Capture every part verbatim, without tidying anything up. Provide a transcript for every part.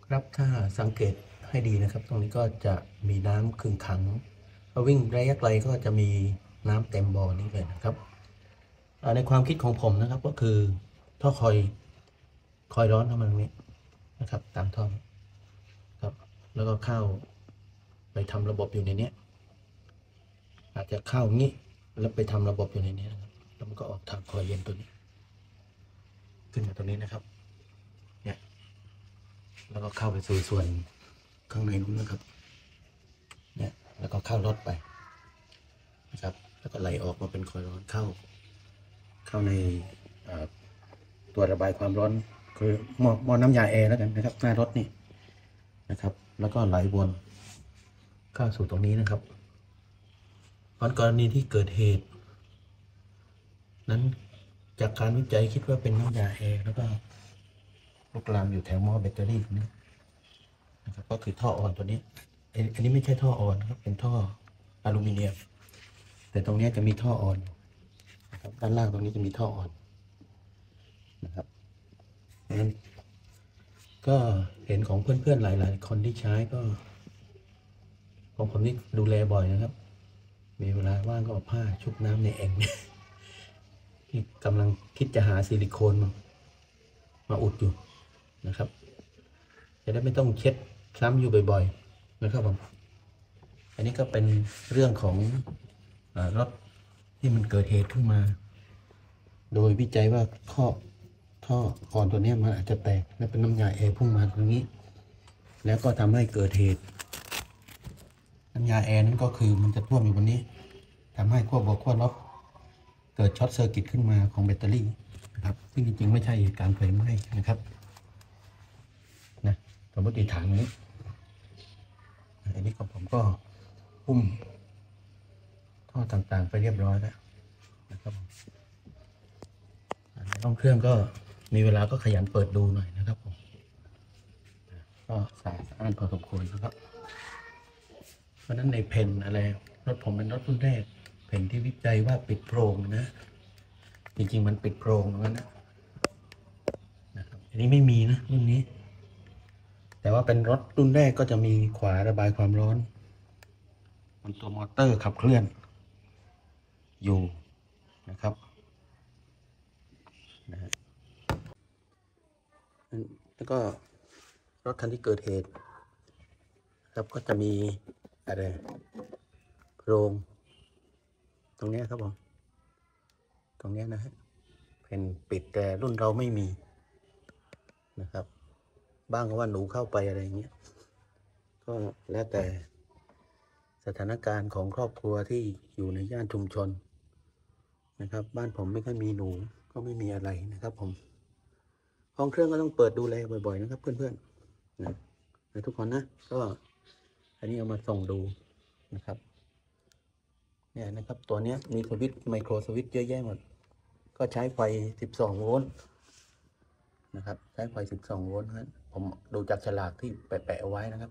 ครับถ้าสังเกตให้ดีนะครับตรงนี้ก็จะมีน้ำขึงขังพอวิ่งระยะไกลก็จะมีน้ำเต็มบ่อนี้เลยนะครับในความคิดของผมนะครับก็คือท่อคอยคอยร้อนเข้ามาตรงนี้นะครับตามท่อครับแล้วก็เข้าไปทำระบบอยู่ในนี้อาจจะเข้างี้แล้วไปทำระบบอยู่ในนี้นะครับแล้วมันก็ออกทางคอยเย็นตัวนี้ขึ้นมาตรงนี้นะครับเนี่ยแล้วก็เข้าไปสู่ส่วนข้างในนู้นนะครับเนี่ยแล้วก็เข้ารถไปนะครับแล้วก็ไหลออกมาเป็นคอยร้อนเข้าเข้าในตัวระบายความร้อนคือหม้อหม้อน้ำยาแอร์แล้วกันนะครับหน้ารถนี่นะครับแล้วก็ไหลวนเข้าสู่ตรงนี้นะครับตอนกรณีที่เกิดเหตุนั้นจากการวิจัยคิดว่าเป็นน้ำยาแอร์แล้วก็ลุกลามอยู่แถวหม้อแบตเตอรี่ตรงนี้นะครับก็คือท่ออ่อนตัวนี้อันนี้ไม่ใช่ท่ออ่อนนะครับเป็นท่ออลูมิเนียมแต่ตรงนี้จะมีท่ออ่อนนะครับด้านล่างตรงนี้จะมีท่ออ่อนนะครับนั้นก็เห็นของเพื่อนๆหลายๆคนที่ใช้ก็ของผมนี่ดูแลบ่อยนะครับมีเวลาว่างก็เอาผ้าชุบน้ำในแอ่งที่กำลังคิดจะหาซิลิโคนมามาอุดอยู่นะครับจะได้ไม่ต้องเช็ดซ้ำอยู่บ่อยๆนะครับผมอันนี้ก็เป็นเรื่องของรถที่มันเกิดเหตุขึ้นมาโดยวิจัยว่าข้อท่ออ่อนตัวนี้มันอาจจะแตกและเป็นน้ำยาแอร์พุ่งมาตรงนี้แล้วก็ทำให้เกิดเหตุน้ำยาแอร์นั้นก็คือมันจะท่วมอยู่บนนี้ทำให้ขั้วบวกขั้วลบเกิดช็อตเซอร์กิตขึ้นมาของแบตเตอรี่นะครับซึ่งจริงๆไม่ใช่การไฟไหม้นะครับนะสมมติฐานนี้อันนี้ของผมก็พุ่มท่อต่างๆไปเรียบร้อยแล้วนะครับห้องเครื่องก็มีเวลาก็ขยันเปิดดูหน่อยนะครับผมก็สะอาดพอสมควรนะครับเพราะนั้นในเพนอะไรรถผมเป็นรถรุ่นแรกเพนที่วิจัยว่าปิดโพรงนะจริงๆมันปิดโพรงตรงนั้นนะนะครับอันนี้ไม่มีนะรุ่นนี้แต่ว่าเป็นรถรุ่นแรกก็จะมีขวาระบายความร้อนบนตัวมอเตอร์ขับเคลื่อนอยู่นะครับนะฮะแล้วก็รถคันที่เกิดเหตุครับก็จะมีอะไรโพรงตรงนี้ครับผมตรงนี้นะฮะเป็นปิดแต่รุ่นเราไม่มีนะครับบ้างก็ว่าหนูเข้าไปอะไรเงี้ยก็แล้วแต่สถานการณ์ของครอบครัวที่อยู่ในย่านชุมชนนะครับบ้านผมไม่ค่อยมีหนูก็ไม่มีอะไรนะครับผมห้องเครื่องก็ต้องเปิดดูแลบ่อยๆนะครับเพื่อนๆนะทุกคนนะก็อันนี้เอามาส่งดูนะครับเนี่ยนะครับตัวนี้มีสวิตช์ไมโครสวิตช์เยอะแยะหมดก็ใช้ไฟสิบสองโวลต์นะครับใช้ไฟสิบสองโวลต์นะผมดูจากฉลากที่แปะๆเอาไว้นะครับ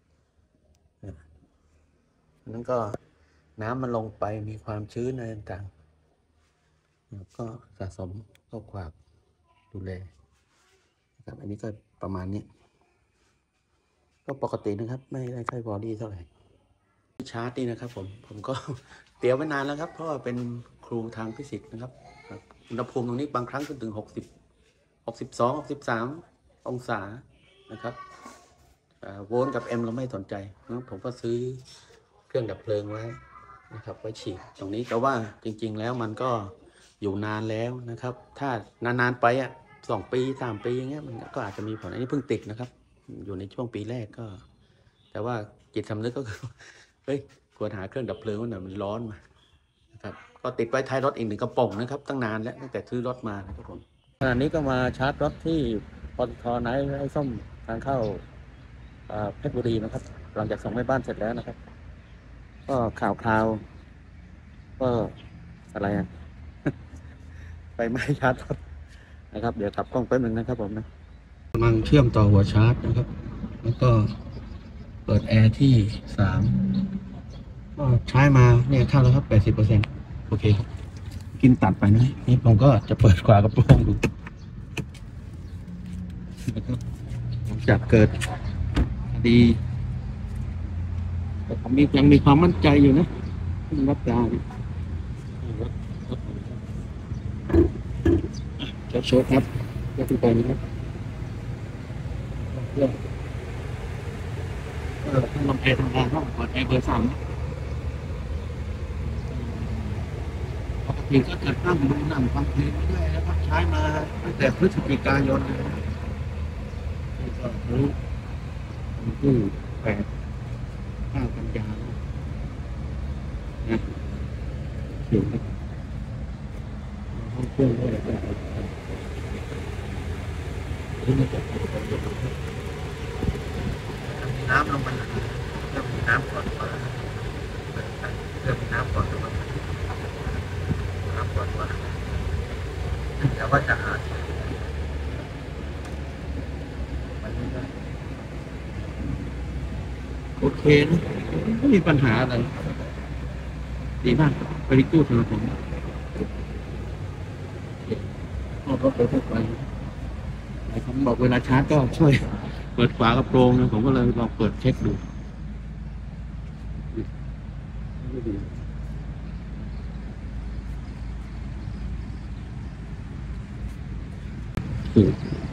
นั้นก็น้ำมันลงไปมีความชื้นอะไรต่างๆก็สะสมเข้าความดูแลนะครับอันนี้ก็ประมาณนี้ก็ปกตินะครับไม่ได้ใช้บอดี้เท่าไหร่ชาร์จนี่นะครับผมผมก็เตรียมไว้นานแล้วครับเพราะว่าเป็นครูทางฟิสิกส์นะครับอุณหภูมิตรงนี้บางครั้งก็ถึงหกสิบ หกสิบสอง หกสิบสามองศานะครับโวลต์กับแอมป์เราไม่สนใจนะผมก็ซื้อเครื่องดับเพลิงไว้นะครับไว้ฉีดตรงนี้แต่ว่าจริงๆแล้วมันก็อยู่นานแล้วนะครับถ้านานๆไปอ่ะสองปีสามปีอย่างเงี้ยมันก็อาจจะมีผลอันนี้เพิ่งติดนะครับอยู่ในช่วงปีแรกก็แต่ว่าจิตสำนึกก็คือเฮ้ยควรหาเครื่องดับเพลิงหน่อยมันร้อนมานะครับก็ติดไว้ท้ายรถอีกหนึ่งกระป๋องนะครับตั้งนานแล้วตั้งแต่ซื้อรถมานะครับผมขณะนี้ก็มาชาร์จรถที่ปตท.ไนท์ไอ้ส้มทางเข้าเพชรบุรีนะครับหลังจากส่งให้บ้านเสร็จแล้วนะครับก็ข่าวคราวก็อะไรอ่ะ ไปไม่ชาร์จรถนะครับเดี๋ยวขับกล้องแป๊บนึงนะครับผมนะกำลังเชื่อมต่อหัวชาร์จนะครับแล้วก็เปิดแอร์ที่สามก็ใช้มาเนี่ยเข้าแล้วครับแปดสิบเปอร์เซ็นต์โอเคครับกินตัดไปนะนี่ผมก็จะเปิดขวากระโปรงดูนะครับจากเกิดคดีแต่ผมมียังมีความมั่นใจอยู่นะรับยาเนี่ยเจ้าโชคครับเจ้าที่ไปนะครับเพื่อเออต้องลำแอร์ทำงานต้องกดแอร์เบอร์สามปกติก็จะตั้งดูหนังฟังเพลงไม่ได้แล้วก็ใช้มาตั้งแต่พฤศจิกายนเลยก็รู้วันที่แปดห้ากันยายนนะเขียนห้องเครื่องด้วยที่มันจะน้ำลงมาเริ่มมีน้ำก่อนมาเริ่มมีน้ำก่อนมาน้ำก่อนมาแต่ว่าจะหาโอเคนะไม่มีปัญหาอะไรดีมากบริกู้สำหรับผมก็รถไปทุกวันผมบอกเวลาชาร์จก็ช่วยเปิดฝากระโปรงนะผมก็เลยลองเปิดเช็คดูคือ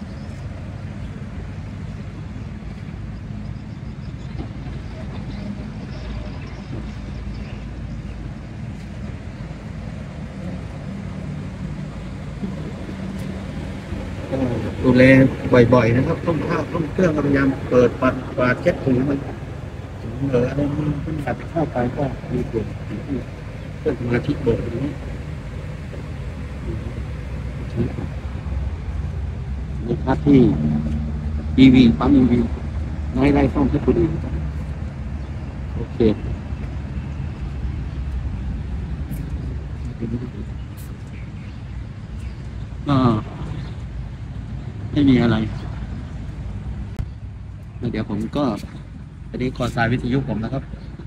ดูแลบ่อยๆนะครับต้มข้าวต้มเครื่องพยายามเปิดปัดปาดเช็ดถูมันเหลืออะไรมันขึ้นขัดเข้าไปก็มีส่วนที่เพื่อสมาธิเบิกนี้ในพาร์ทที่ อี วี ปั๊ม อี วี ไล่ไล่ซ่อมให้คุณอื่นโอเคก็ไม่มีอะไรเดี๋ยวผมก็อันนี้คอสายวิทยุผมนะครับ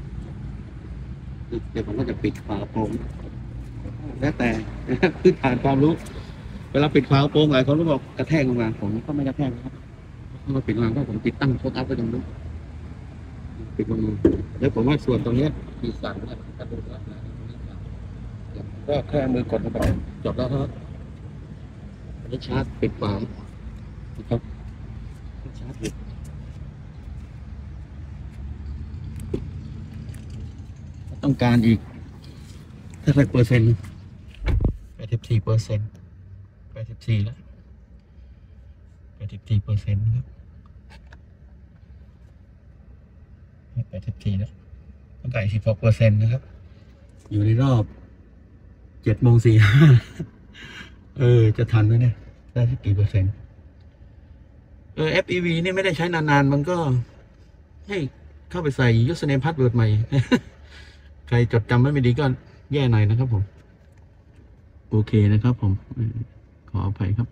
เดี๋ยวผมก็จะปิดฝากระโปรงแล้วแต่พื้นฐานความรู้เวลาปิดฝากระโปรงหลายคนก็บอกกระแทกลงมาผมก็ไม่กระแทกนะครับเพราะว่าปิดวางก็ผมติดตั้งโฟกัสไว้ตรงนู้นปิดลงมาแล้วผมว่าส่วนตรงนี้มีสั่งเนี่ยกระดูกแล้วก็แค่มือกดลงไปจบแล้วครับอันนี้ชาร์จปิดฝานะครับชาร์จปิดต้องการอีกเท่าไหร่เปอร์เซ็นต์แปดสิบสี่เปอร์เซ็นต์แปดสิบสี่แล้วแปดสิบสี่เปอร์เซ็นต์ครับแปดสิบสี่แล้วต้องการสิบหกเปอร์เซ็นต์นะครับอยู่ในรอบเจ็ดโมงสี่ห้าเออจะทันไหมเนี่ยได้สักกี่เปอร์เซ็นต์เออ เอฟ อี วี นี่ไม่ได้ใช้นานๆมันก็ให้เข้าไปใส่ username password ใหม่ ใครจดจำไม่ดีก็แย่หน่อยนะครับผมโอเคนะครับผมขออภัยครับ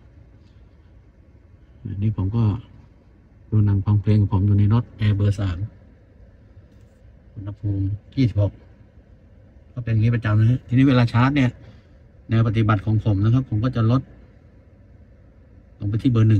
นี่ผมก็ดูหนังฟังเพลงของผมอยู่ในรถแอร์เบอร์สามอุณหภูมิยี่สิบหกก็เป็นอย่างนี้ประจำนะฮะทีนี้เวลาชาร์จเนี่ยแนวปฏิบัติของผมนะครับผมก็จะลดลงไปที่เบอร์หนึ่ง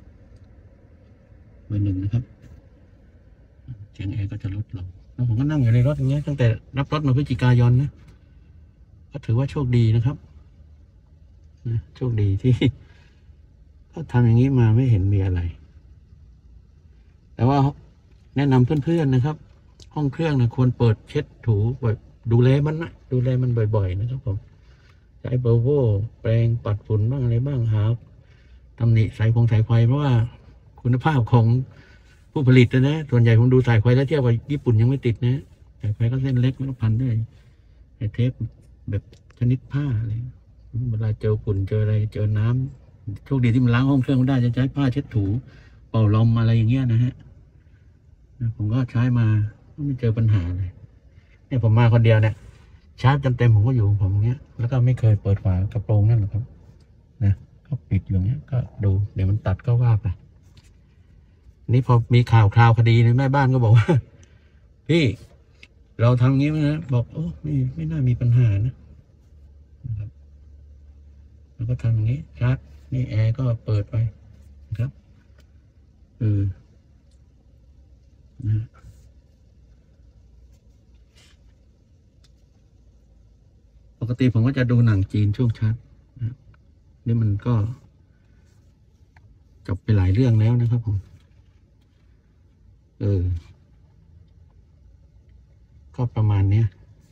เบอร์หนึ่งนะครับเสียงแอร์ก็จะลดลงแล้วผมก็นั่งอยู่ในรถอย่างเงี้ยตั้งแต่รับรถมาพฤศจิกายนนะก็ถือว่าโชคดีนะครับนะโชคดีที่ก็ทำอย่างนี้มาไม่เห็นมีอะไรแต่ว่าแนะนำเพื่อนๆนะครับห้องเครื่องนะควรเปิดเช็ดถูบ่อยดูแลมันนะดูแลมันบ่อยๆนะครับผมใช้เบอร์โวแปรงปัดฝุ่นบ้างอะไรบ้างหาตำหนิสายพงสายไฟเพราะว่าคุณภาพของผู้ผลิตนะส่วนใหญ่ผมดูสายไฟแล้วเทียบกับญี่ปุ่นยังไม่ติดนะสายไฟก็เส้นเล็กแล้วก็พันด้วยเทปแบบชนิดผ้าอะไรเวลาเจอฝุ่นเจออะไรเจอน้ำโชคดีที่มันล้างห้องเครื่องได้จะใช้ผ้าเช็ดถูเป่าลมอะไรอย่างเงี้ยนะฮะผมก็ใช้มาไม่เจอปัญหาเลยเนี่ยผมมาคนเดียวเนี่ยชาร์จเต็มๆผมก็อยู่ผมอย่างเงี้ยแล้วก็ไม่เคยเปิดฝากระโปรงนั่นหรอกครับนะก็ปิดอยู่อย่างเงี้ยก็ดูเดี๋ยวมันตัดก็ว่าไปนี่พอมีข่าวคราวคดีในแม่บ้านก็บอกว่าพี่เราทำงี้ไหมนะบอกโอ้ไม่ไม่น่ามีปัญหานะนะครับแล้วก็ทำอย่างนี้ชาร์จนี่แอร์ก็เปิดไปนะครับเออนะปกติผมก็จะดูหนังจีนช่วงชาร์จนะนี่มันก็จบไปหลายเรื่องแล้วนะครับผมเออก็ประมาณเนี้ย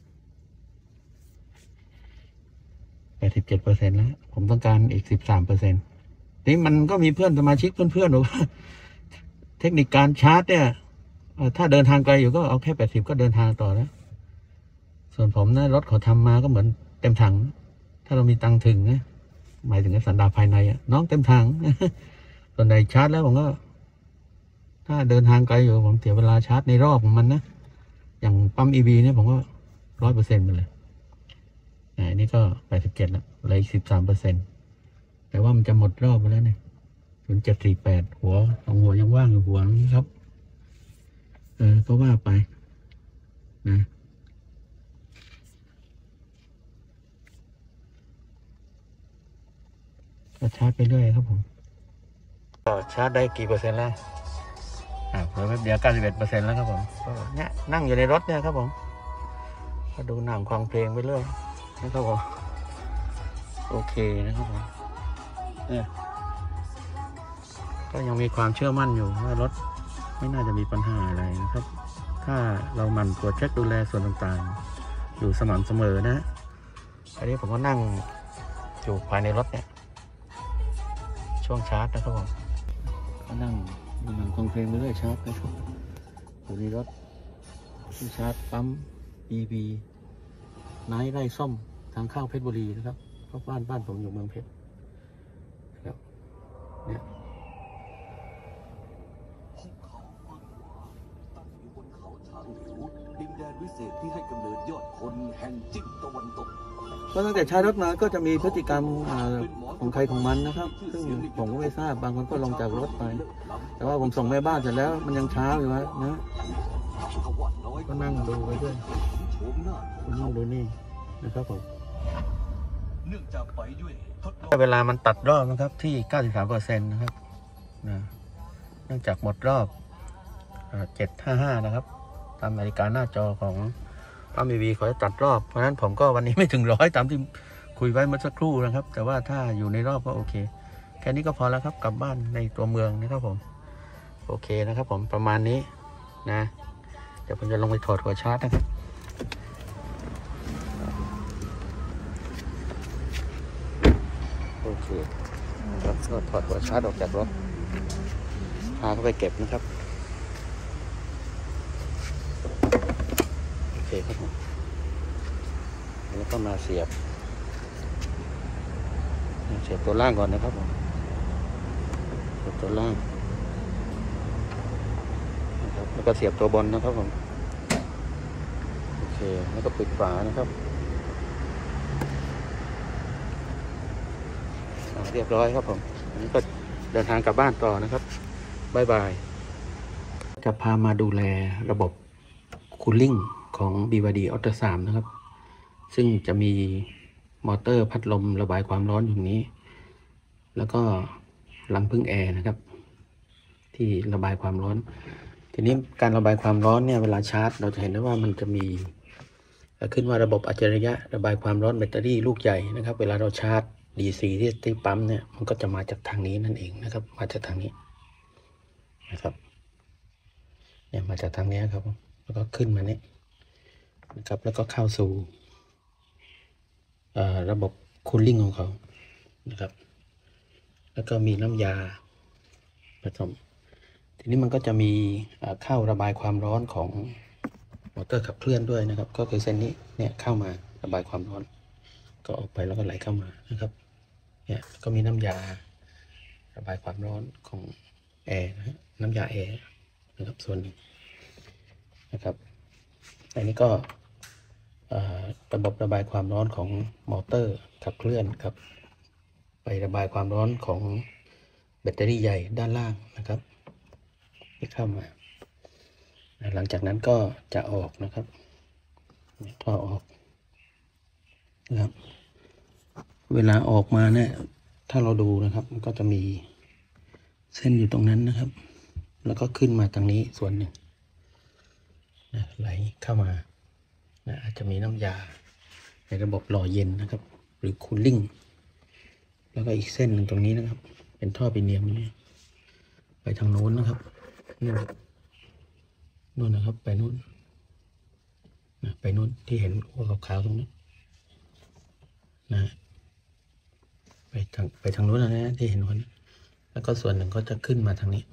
แปดสิบเจ็ดเปอร์เซ็นต์แล้วผมต้องการอีกสิบสามเปอร์เซ็นต์นี่มันก็มีเพื่อนสมาชิกเพื่อนๆบอกว่าเทคนิคการชาร์จเนี่ยถ้าเดินทางไกลอยู่ก็เอาแค่แปดสิบก็เดินทางต่อแล้วส่วนผมนะรถเขาทำมาก็เหมือนเต็มถังถ้าเรามีตังค์ถึงนะหมายถึงสันดาปภายในอะน้องเต็มถังส่วนใดชาร์จแล้วผมก็ถ้าเดินทางไกลอยู่ผมเสียเวลาชาร์จในรอบของมันนะอย่างปั๊ม อี วี เนี่ยผมก็ร้อยเปอร์เซ็นต์ไปเลยอันนี้ก็แปดสิบเจ็ดแล้วเหลืออีกสิบสามเปอร์เซ็นต์แต่ว่ามันจะหมดรอบไปแล้วเนี่ยศูนย์เจ็ดสี่แปดหัวสองหัวยังว่างอยู่หัวนี้ครับเออก็ว่าไปนะก็ชาร์จไปเรื่อยครับผมก็ชาร์จได้กี่เปอร์เซ็นต์แล้วอ่าเพิ่มเดียวเก้าสิบเอ็ดเปอร์เซ็นต์แล้วครับผมก็เนี่ยนั่งอยู่ในรถเนี่ยครับผมก็ดูหนังฟังเพลงไปเรื่อยนะครับผมโอเคนะครับผมเนี่ยก็ยังมีความเชื่อมั่นอยู่ว่ารถไม่น่าจะมีปัญหาอะไรนะครับถ้าเราหมั่นตรวจเช็คดูแลส่วนต่างๆอยู่สม่ำเสมอนะอันนี้ผมก็นั่งอยู่ภายในรถเนี่ยช่วงชาร์จนะครับผมก็นั่งดูหนังฟังเพลงไปเรื่อยชาร์จนะครับอยู่ในรถที่ชาร์จปั๊ม อี วี ไนท์ไร่ส้มทางเข้าเพชรบุรีนะครับเพราะบ้านบ้านผมอยู่เมืองเพชรครับเนี่ยดินแดนวิเศษที่ให้กำเนิดยอดคนแห่งจิ้งตะวันตกก็ตั้งแต่ใช้รถมาก็จะมีพฤติกรรมของใครของมันนะครับซึ่งผมก็ไม่ทราบบางคนก็ลงจากรถไปแต่ว่าผมส่งแม่บ้านเสร็จแล้วมันยังเช้าอยู่นะก็นั่งดูไปด้วยนั่งดูนี่นะครับผมเนื่องจากไปด้วยเวลามันตัดรอบนะครับที่ เก้าสิบสามเปอร์เซ็นต์ นะครับนะเนื่องจากหมดรอบเจ็ดห้าห้านะครับตามนาฬิกาหน้าจอของปั๊ม อี วี เขาจะตัดรอบเพราะฉะนั้นผมก็วันนี้ไม่ถึงร้อยตามที่คุยไว้เมื่อสักครู่นะครับแต่ว่าถ้าอยู่ในรอบก็โอเคแค่นี้ก็พอแล้วครับกลับบ้านในตัวเมืองนะครับผมโอเคนะครับผมประมาณนี้นะเดี๋ยวผมจะลงไปถอดหัวชาร์จนะครับโอเคครับก็ถอดหัวชาร์จออกจากรถพาเข้าไปเก็บนะครับโอเคครับผมแล้วก็มาเสียบเสียบตัวล่างก่อนนะครับผมเสียบตัวล่างนะครับแล้วก็เสียบตัวบนนะครับผมโอเคแล้วก็ปิดฝานะครับเรียบร้อยครับผมอันนี้ก็เดินทางกลับบ้านต่อนะครับบ๊ายบายจะพามาดูแลระบบคูลลิ่งของ บี วาย ดี ออโต้ สามนะครับซึ่งจะมีมอเตอร์พัดลมระบายความร้อนอยู่นี้แล้วก็รังพึ่งแอร์นะครับที่ระบายความร้อนทีนี้การระบายความร้อนเนี่ยเวลาชาร์จเราจะเห็นได้ว่ามันจะมีขึ้นว่าระบบอัจฉริยะระบายความร้อนแบตเตอรี่ลูกใหญ่นะครับเวลาเราชาร์จ ดี ซี ที่ที่ปั๊มเนี่ยมันก็จะมาจากทางนี้นั่นเองนะครับมาจากทางนี้นะครับเนี่ยมาจากทางนี้ครับแล้วก็ขึ้นมาเนี่ยนะครับแล้วก็เข้าสู่ระบบคูลลิ่งของเขานะครับแล้วก็มีน้ำยาผสมทีนี้มันก็จะมีเข้าระบายความร้อนของมอเตอร์ขับเคลื่อนด้วยนะครับก็คือเส้นนี้เนี่ยเข้ามาระบายความร้อนก็ออกไปแล้วก็ไหลเข้ามานะครับเนี่ยก็มีน้ำยาระบายความร้อนของแอร์นะฮะน้ำยาแอร์นะครับส่วนหนึ่งนะครับอันนี้ก็ระบบระบายความร้อนของมอเตอร์ขับเคลื่อนครับไประบายความร้อนของแบตเตอรี่ใหญ่ด้านล่างนะครับที่เข้ามาหลังจากนั้นก็จะออกนะครับท่อออกนะครับเวลาออกมาเนี่ยถ้าเราดูนะครับมันก็จะมีเส้นอยู่ตรงนั้นนะครับแล้วก็ขึ้นมาทางนี้ส่วนหนึ่งนะไหลเข้ามานะอาจจะมีน้ำยาในระบบหล่อเย็นนะครับ หรือคูลลิ่งแล้วก็อีกเส้นหนึ่งตรงนี้นะครับ เป็นท่อปีเนียมนี่ไปทางโน้นนะครับนู่นนู่นนะครับ ไปนู่นนะไปนู่นที่เห็นหัวขาวๆตรงนี้นะไปทางไปทางนู้นนะที่เห็นคนแล้วก็ส่วนหนึ่งก็จะขึ้นมาทางนี้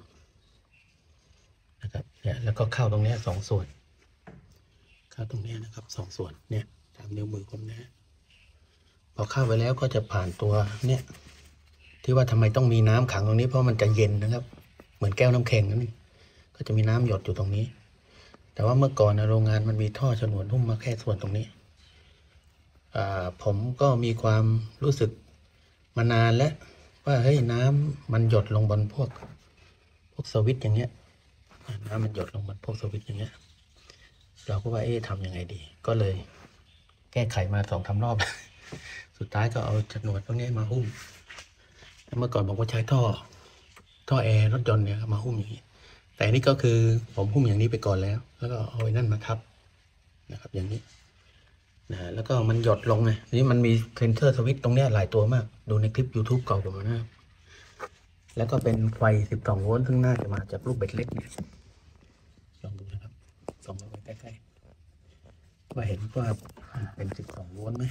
นะครับเนี่ยแล้วก็เข้าตรงนี้สองส่วนเข้าตรงนี้นะครับสองส่วนเนี่ยตามนิ้วมือผมนะพอเข้าไปแล้วก็จะผ่านตัวเนี่ยที่ว่าทำไมต้องมีน้ำขังตรงนี้เพราะมันจะเย็นนะครับ เหมือนแก้วน้ำแข็งนั่นก็จะมีน้ำหยดอยู่ตรงนี้ แต่ว่าเมื่อก่อนนะโรงงานมันมีท่อฉนวนหุ้มมาแค่ส่วนตรงนี้อ่าผมก็มีความรู้สึกมานานแล้วว่าเฮ้ยน้ำมันหยดลงบนพวกพวกสวิตช์อย่างเงี้ยน้ำมันหยดลงบนพวกสวิตช์อย่างเงี้ยเราก็ว่าเอ๊ะทำยังไงดี ก็เลยแก้ไขมาสองสามรอบ สุดท้ายก็เอาฉนวนพวกนี้มาหุ้มเมื่อก่อนผมก็ใช้ท่อท่อแอร์รถยนต์เนี่ยมาหุ้มอย่างนี้แต่นี่ก็คือผมหุ้มอย่างนี้ไปก่อนแล้วแล้วก็เอาไอ้นั่นมาทับนะครับอย่างนี้นะแล้วก็มันหยดลงไงนี่มันมีเซนเซอร์สวิตช์ตรงเนี้ยหลายตัวมากดูในคลิป YouTube เก่าผมนะครับแล้วก็เป็นไฟสิบสองโวลต์ซึ่งน่าจะมาจากลูกเบ็ดเล็กเนี่ยลองดูนะครับส่องลงไปใกล้ๆว่าเห็นว่ามันเป็นสิบสองโวลต์ไหม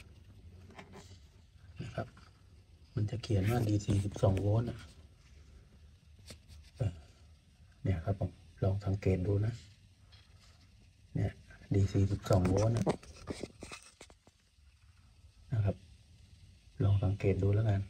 นะครับมันจะเขียนว่า ดี ซี สิบสองโวลต์อ่ะเนี่ยครับผมลองสังเกตดูนะเนี่ย ดี ซี สิบสองโวลต์นะครับลองสังเกตดูแล้วกัน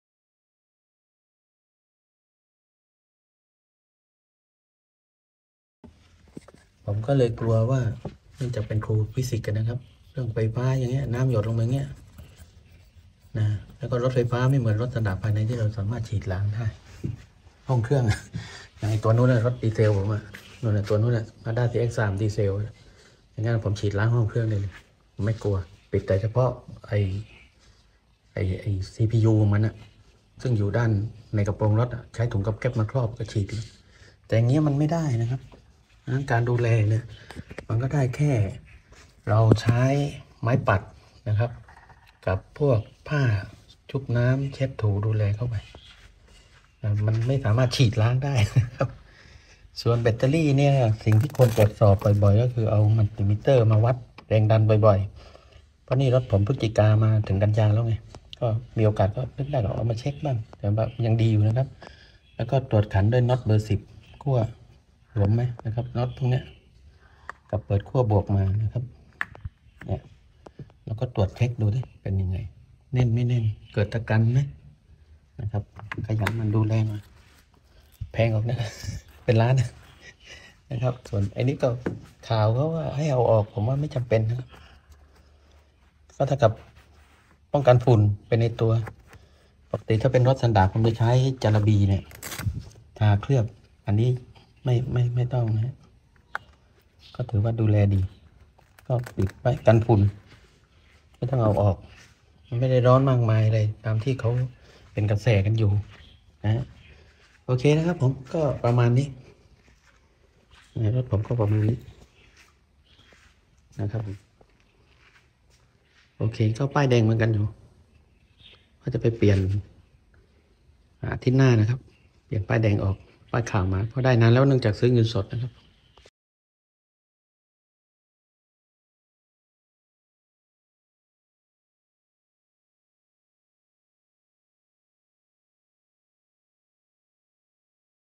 ผมก็เลยกลัวว่าเนื่องจากเป็นครูฟิสิกส์กันนะครับเรื่องไฟฟ้าอย่างเงี้ยน้ำหยดลงไปเงี้ยนะแล้วก็รถไฟฟ้าไม่เหมือนรถสนามภายในที่เราสามารถฉีดล้างได้ห้องเครื่องอย่างไอตัวนู้นนะรถดีเซลผมอะนู่นนะตัวนู้นนะมาด้าซีเอ็กซ์สามดีเซลอย่างงั้นผมฉีดล้างห้องเครื่องเลยผมไม่กลัวปิดแต่เฉพาะไอไอไอซีพียูมันอะซึ่งอยู่ด้านในกระโปรงรถอะใช้ถุงกับแก๊บมาครอบก็ฉีดแต่อย่างเงี้ยมันไม่ได้นะครับการดูแลเนี่ยมันก็ได้แค่เราใช้ไม้ปัดนะครับ กับพวกผ้าชุบน้ำเช็ดถูดูแลเข้าไปมันไม่สามารถฉีดล้างได้นะครับส่วนแบตเตอรี่เนี่ยสิ่งที่ควรตรวจสอบบ่อยๆก็คือเอามัลติมิเตอร์มาวัดแรงดันบ่อยๆเพราะนี่รถผมพฤศจิกามาถึงกันยาแล้วไงก็มีโอกาสก็นึกได้ก็เอามาเช็คบ้างแต่แบบยังดีอยู่นะครับแล้วก็ตรวจขันด้วยน็อตเบอร์สิบขั้วหลวมไหมนะครับน็อตพวกเนี้ยกับเปิดขั้วบวกมานะครับเนี่ยแล้วก็ตรวจเช็คดูดิเป็นยังไงแน่นไม่แน่นเกิดตะกันไหมนะครับขยันมันดูแลมาแพงออกนะ เป็นล้านนะครับส่วนไอ้นี้ก็ข่าวเขาว่าให้เอาออกผมว่าไม่จำเป็นนะครับก็เท่ากับป้องกันฝุ่นเป็นในตัวปกติถ้าเป็นรถสันดาปผมจะใช้จาระบีเนี่ยทาเคลือบอันนี้ไม่ไม่ไม่ต้องนะก็ถือว่าดูแลดีก็ปิดไว้กันฝุ่นไม่ต้องเอาออกมันไม่ได้ร้อนมากมายเลยตามที่เขาเป็นกระแสกันอยู่นะโอเคนะครับผมก็ประมาณนี้รถผมก็ประมาณนี้นะครับโอเคก็ป้ายแดงเหมือนกันอยู่ก็จะไปเปลี่ยนอาทิตย์หน้านะครับเปลี่ยนป้ายแดงออกป้ายขาวมาเพราะได้นานแล้วเนื่องจากซื้อเงินสดนะครับ